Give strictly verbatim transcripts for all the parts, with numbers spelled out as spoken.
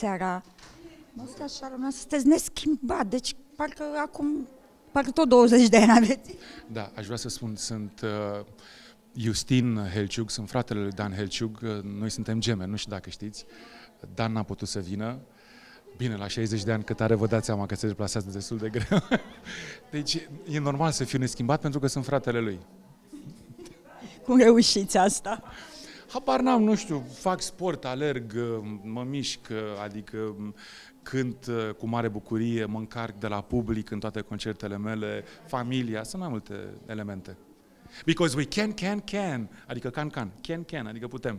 seara. Noastră așa rămâne, sunteți neschimbat, deci parcă acum, parcă tot douăzeci de ani aveți. Da, aș vrea să spun, sunt uh, Justin Helciug, sunt fratele lui Dan Helciug, noi suntem gemeni, nu știu dacă știți. Dan n-a putut să vină. Bine, la șaizeci de ani cât are, vă dați seama că se deplasează destul de greu. Deci e normal să fiu neschimbat pentru că sunt fratele lui. Cum reușiți asta? Habar n-am, nu știu, fac sport, alerg, mă mișc, adică cânt cu mare bucurie, mă încarc de la public în toate concertele mele, familia, sunt mai multe elemente. Because we can, can, can, adică can, can, can, can, adică putem.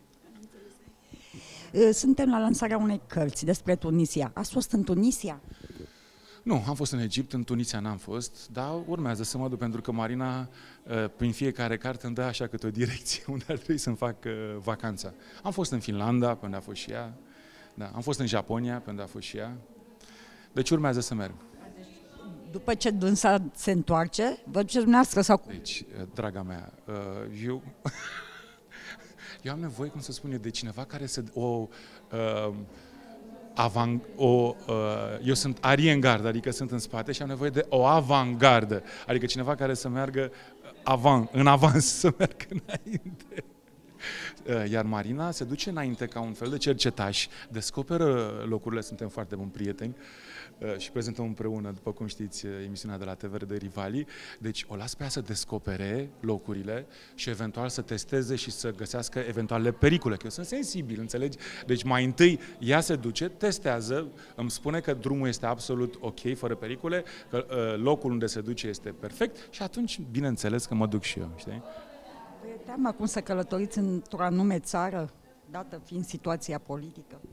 Suntem la lansarea unei cărți despre Tunisia. Ați fost în Tunisia? Nu, am fost în Egipt, în Tunisia n-am fost, dar urmează să mă duc, pentru că Marina, prin fiecare carte, îmi dă așa câte o direcție unde ar trebui să-mi fac vacanța. Am fost în Finlanda, pe unde a fost și ea, da, am fost în Japonia, pe unde a fost și ea, deci urmează să merg. După ce dânsa se întoarce, vă duceți dumneavoastră sau cum? Deci, draga mea, eu... Eu am nevoie, cum să spun eu, de cineva care să... O, uh, avant, o, uh, eu sunt arien-gardă, adică sunt în spate și am nevoie de o avant-gardă, adică cineva care să meargă avant, în avans, să meargă înainte. Uh, iar Marina se duce înainte ca un fel de cercetaș, descoperă locurile, suntem foarte buni prieteni, și prezentăm împreună, după cum știți, emisiunea de la T V R de Rivalii. Deci o las pe ea să descopere locurile și eventual să testeze și să găsească eventuale pericole, că eu sunt sensibil, înțelegi? Deci mai întâi ea se duce, testează, îmi spune că drumul este absolut ok, fără pericole, că uh, locul unde se duce este perfect și atunci, bineînțeles, că mă duc și eu, știi? E teamă cum să călătoriți într-o anume țară, dată fiind situația politică?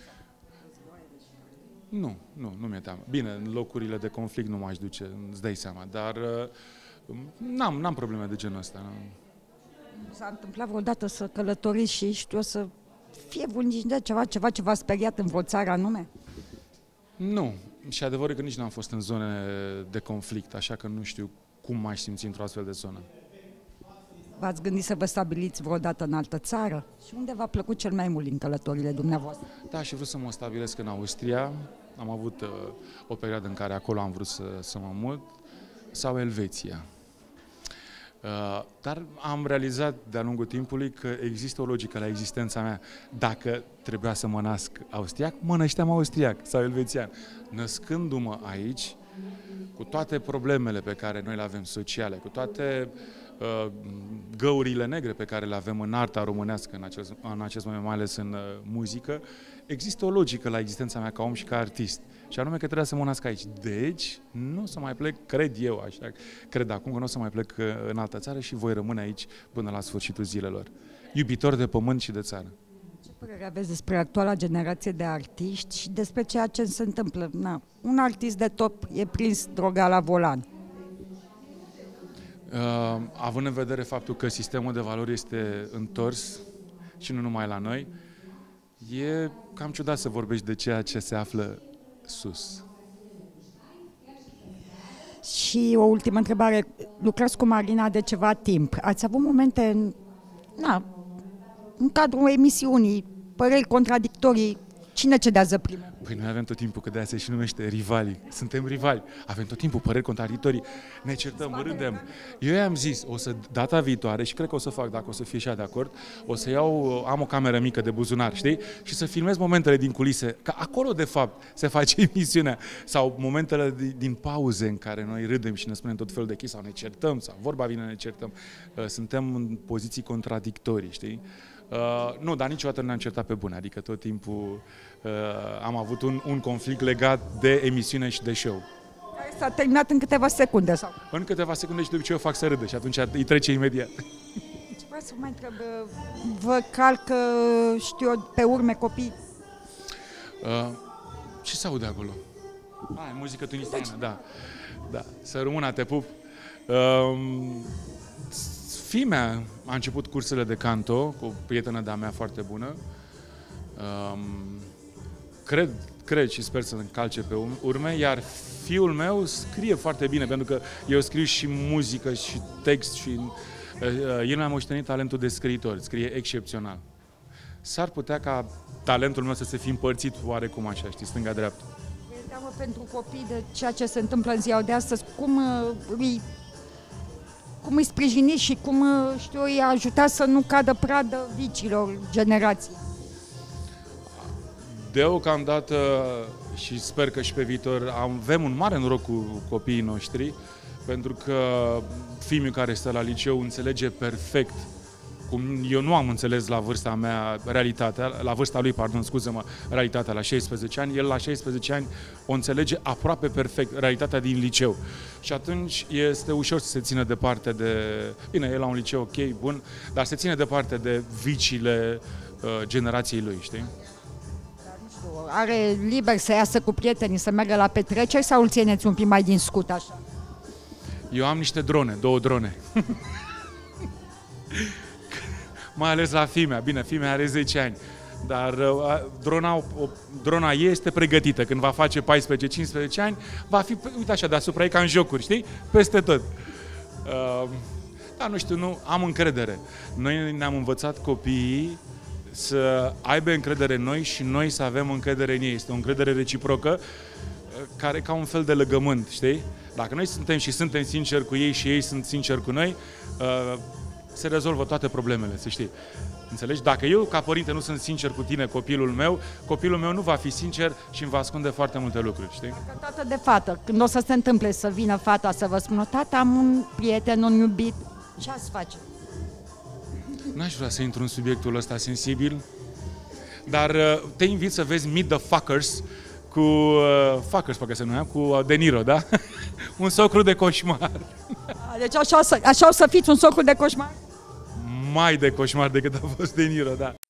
Nu, nu, nu mi-e teamă. Bine, în locurile de conflict nu m-aș duce, îți dai seama, dar uh, n-am, n-am probleme de genul ăsta. S-a întâmplat vreodată să călătoriți și știu să fie vulnic ceva, ceva ce v-a speriat în vreo țară anume? Nu, și adevărul că nici n-am fost în zone de conflict, așa că nu știu cum m-aș simți într-o astfel de zonă. V-ați gândit să vă stabiliți vreodată în altă țară? Și unde v-a plăcut cel mai mult din călătorile dumneavoastră? Da, și vreau să mă stabilesc în Austria. Am avut uh, o perioadă în care acolo am vrut să, să mă mut, sau Elveția. Uh, dar am realizat de-a lungul timpului că există o logică la existența mea. Dacă trebuia să mă nasc austriac, mă nășteam austriac sau elvețian. Născându-mă aici, cu toate problemele pe care noi le avem sociale, cu toate uh, găurile negre pe care le avem în arta românească în acest, în acest moment, mai ales în uh, muzică, există o logică la existența mea ca om și ca artist. Și anume că trebuia să mă nasc aici. Deci, nu o să mai plec, cred eu, așa, cred acum că nu o să mai plec în altă țară și voi rămâne aici până la sfârșitul zilelor. Iubitor de pământ și de țară. Ce părere aveți despre actuala generație de artiști și despre ceea ce se întâmplă? Na, un artist de top e prins droga la volan. Uh, având în vedere faptul că sistemul de valori este întors și nu numai la noi, e cam ciudat să vorbești de ceea ce se află sus. Și o ultimă întrebare. Lucrați cu Marina de ceva timp. Ați avut momente în, na, în cadrul emisiunii, păreri contradictorii? Cine cedează primul? Păi noi avem tot timpul, că de-aia se și numește Rivalii. Suntem rivali. Avem tot timpul păreri contradictorii. Ne certăm, râdem. Eu i-am zis, o să, data viitoare, și cred că o să fac, dacă o să fie și ea de acord, o să iau, am o cameră mică de buzunar, știi? Și să filmez momentele din culise, că acolo, de fapt, se face emisiunea. Sau momentele din, din pauze în care noi râdem și ne spunem tot felul de chestii, sau ne certăm, sau vorba vine, ne certăm. Suntem în poziții contradictorii, știi? Uh, nu, dar niciodată nu ne-am certat pe bune, adică tot timpul uh, am avut un, un conflict legat de emisiune și de show. S-a terminat în câteva secunde? Sau? În câteva secunde și de obicei o fac să râdă și atunci îi trece imediat. Ce vreau să mai întreb, vă calcă, știu eu, pe urme copii? Uh, ce se aude acolo? Ah, e muzică tunisiană, da. Da. Să rămână, te pup. Uh, Fimea a început cursele de canto cu o prietenă de-a mea foarte bună. Um, cred, cred și sper să încalce pe urme, iar fiul meu scrie foarte bine, pentru că eu scriu și muzică și text și uh, el mi-a moștenit talentul de scriitor, scrie excepțional. s-ar putea ca talentul meu să se fi împărțit oarecum așa, știi, stânga-dreapta. Vă e teamă pentru copii de ceea ce se întâmplă în ziua de astăzi, cum uh, îi, cum îi sprijiniți și cum, uh, știu, îi ajutați să nu cadă pradă vicilor generații? Deocamdată, și sper că și pe viitor, avem un mare noroc cu copiii noștri, pentru că fiul care stă la liceu înțelege perfect, cum eu nu am înțeles la vârsta mea realitatea, la vârsta lui, pardon, scuză-mă, realitatea la șaisprezece ani, el la șaisprezece ani o înțelege aproape perfect, realitatea din liceu. Și atunci este ușor să se țină departe de, bine, el la un liceu ok, bun, dar se ține departe de viciile uh, generației lui, știi? Are liber să iasă cu prietenii, să meargă la petreceri sau îl țineți un pic mai din scut așa? Eu am niște drone, două drone. Mai ales la fimea. Bine, fimea are zece ani. Dar uh, drona, o, drona ei este pregătită. Când va face paisprezece cincisprezece ani, va fi, uite așa, deasupra ei ca în jocuri, știi? Peste tot. Uh, dar nu știu, nu, am încredere. Noi ne-am învățat copiii să aibă încredere în noi și noi să avem încredere în ei. Este o încredere reciprocă care e ca un fel de legământ, știi? Dacă noi suntem și suntem sinceri cu ei și ei sunt sinceri cu noi, se rezolvă toate problemele, să știi. Înțelegi? Dacă eu, ca părinte, nu sunt sincer cu tine, copilul meu, copilul meu nu va fi sincer și îmi va ascunde foarte multe lucruri, știi? Dacă tată de fată, când o să se întâmple să vină fata să vă spună, tată, am un prieten, un iubit, ce ați face? N-aș vrea să intru în subiectul ăsta sensibil, dar te invit să vezi Meet the Fuckers cu uh, Fuckers, poate se numea, cu De Niro, da? Un socru de coșmar. Deci așa o, să, așa o să fiți un socru de coșmar? Mai de coșmar decât a fost De Niro, da.